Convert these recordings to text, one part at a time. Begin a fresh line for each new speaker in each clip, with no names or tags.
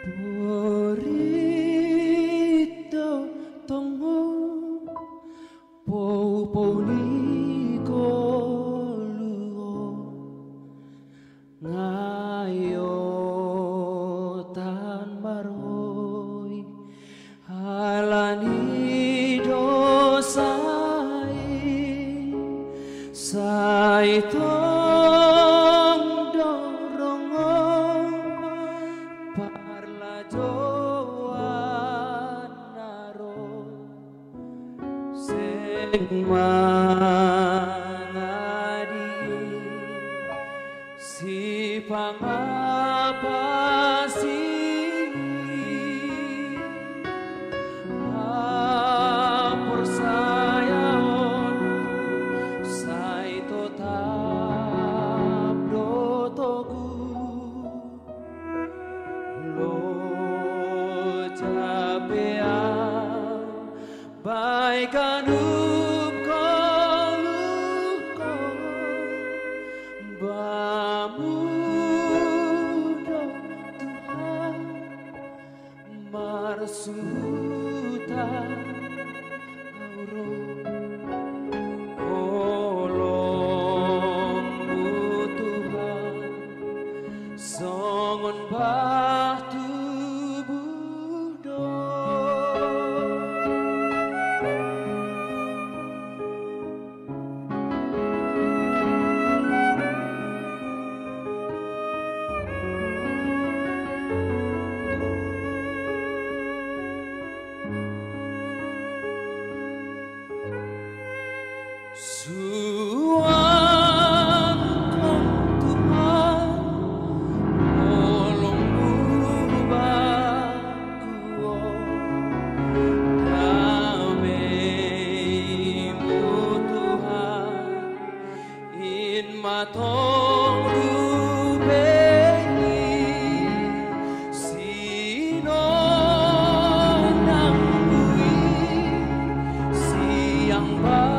Borito tongo pou ni koluo ngayo tan maroi alani dosai sai tong dorongo parla joan naro sing mangadi si pangapasi apor sayaon sai totap dotoku lo capea baikanup koluko bamudo Tuhan marsuta auro olongmu Tuhan songon batu budo Suangkong Tuhan olongmu bakuo damaimu Tuhan in matong rupeni sino nang bui siang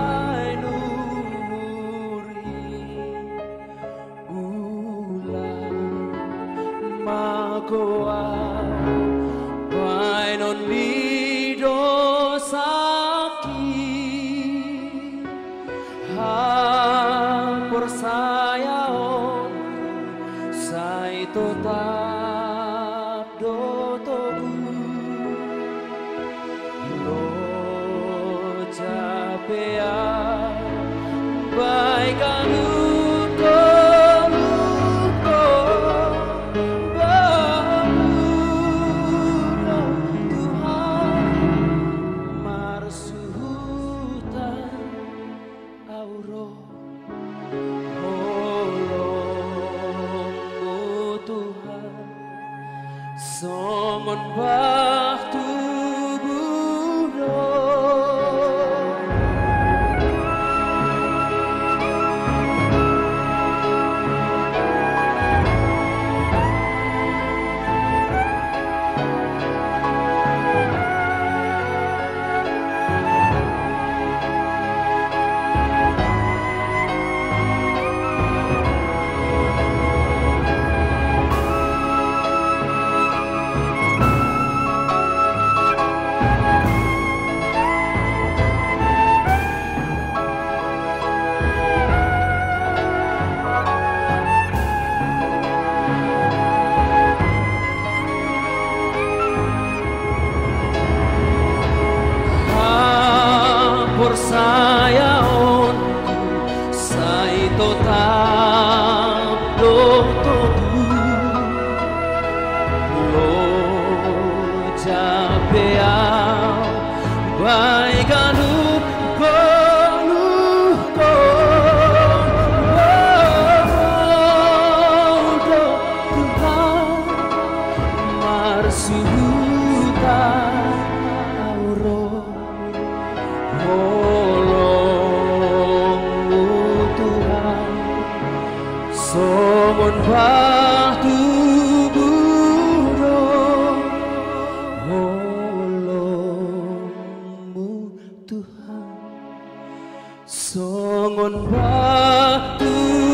magoa bainon lido sakit hapor sayaon sai totap dotoku lo capea baikanu songon baktu budo por sayaon sai totap dotoku lo capea baikanup koluko bamudo Tuhan marsuta auro olongmu Tuhan songon batu budo olongmu Tuhan songon batu